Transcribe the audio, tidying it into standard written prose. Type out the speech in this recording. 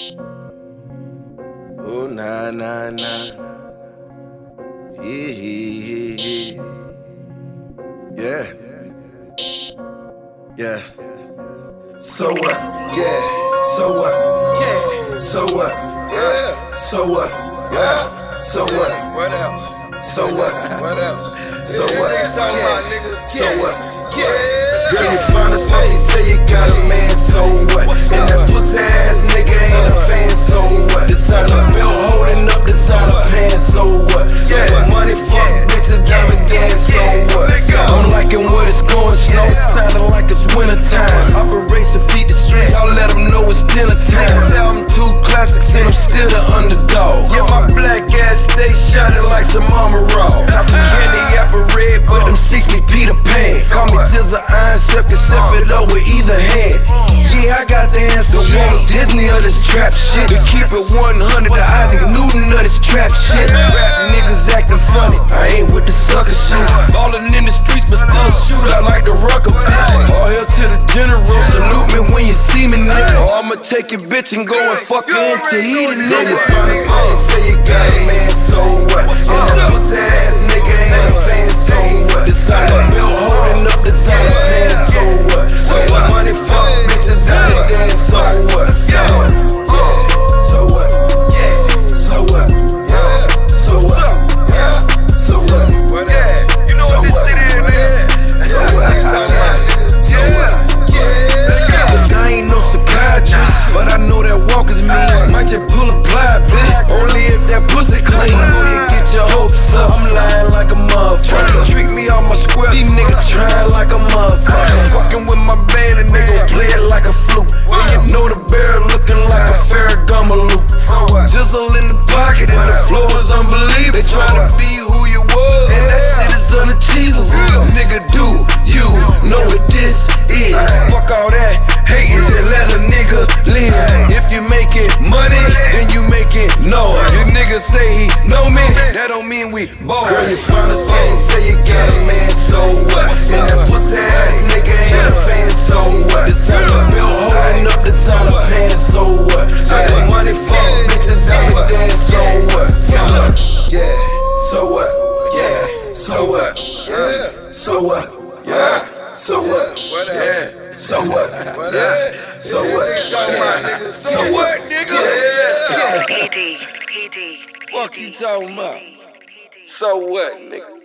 Oh, nah, nah, nah. Yeah. Yeah. Yeah. So what? Yeah. So what? Yeah. So what? Yeah. So what? Yeah. So what? What else? So what? What else? So what? Yeah. So what? Yeah. Girl, you fine as fuck, you say you got a man, so what? And that pussy ass nigga ain't a fan, so what? Designer belt holding up designer pants, so what? Yeah. Money, fuck bitches, diamond dance, so what? I'm liking where it's going, snow sounding like it's winter time. Operation Feed the Streets, y'all let them know it's dinner time. Album 2 classics and I'm still the underdog. Yeah, my black ass stay shining like some armor raw. Talking candy apple red, but them 6 me Peter Pan. Call me Jizzle Iron Chef, can chef it up with either hand. Yeah, I got the answer. Walt Disney of this trap shit. To keep it 100, the Isaac Newton of this trap shit. Rap niggas acting funny, I ain't with the sucker shit. Ballin' in the streets, but still a shootout like the Rucker, bitch. All hail to the general, salute me when you see me, nigga. Or I'ma take your bitch and go and fuck her into heating, nigga. You fine as fuck, you say you got a man, so what? And that pussy ass nigga ain't a fan, so what? Designer belt holding up designer pants, so what? Money, fuck bitches, out the dance, so what? So what? Yeah. So what? Yeah. So what? Yeah. So what? Yeah. So what? Yeah. You know what this shit is, man. So what? So what? Yeah. I ain't no psychiatrist, but I know that walk is mean. Might just pull a ply, bitch. Only if that pussy clean. Before you get your hopes up, I'm lying like a motherfucker. Trying to trick me off my square, these niggas trying like a motherfucker. Fucking with my band and they gon' play it like a fluke. And you know the barrel looking like a Ferragamo loop. Jizzle in the pocket and the flow is unbelievable. They tryna be who you was, and that shit is unachievable. Nigga, do you know what this is? Fuck all that hating, just let a nigga live. If you make it money, then you make it noise. You niggas say he know me, that don't mean we boys. Girl, you fine as fuck, you say you got a man, so what? And that pussy ass nigga ain't a fan, so what? Designer belt holding up designer pants, so what? Money, fuck bitches, diamond dance, so what? So what? Yeah. So what? Yeah. So what? Yeah. So what? Yeah. So what? Yeah. So what? Yeah. So what? So what, nigga? Yeah. PD. Fuck you talking about? So what, nigga?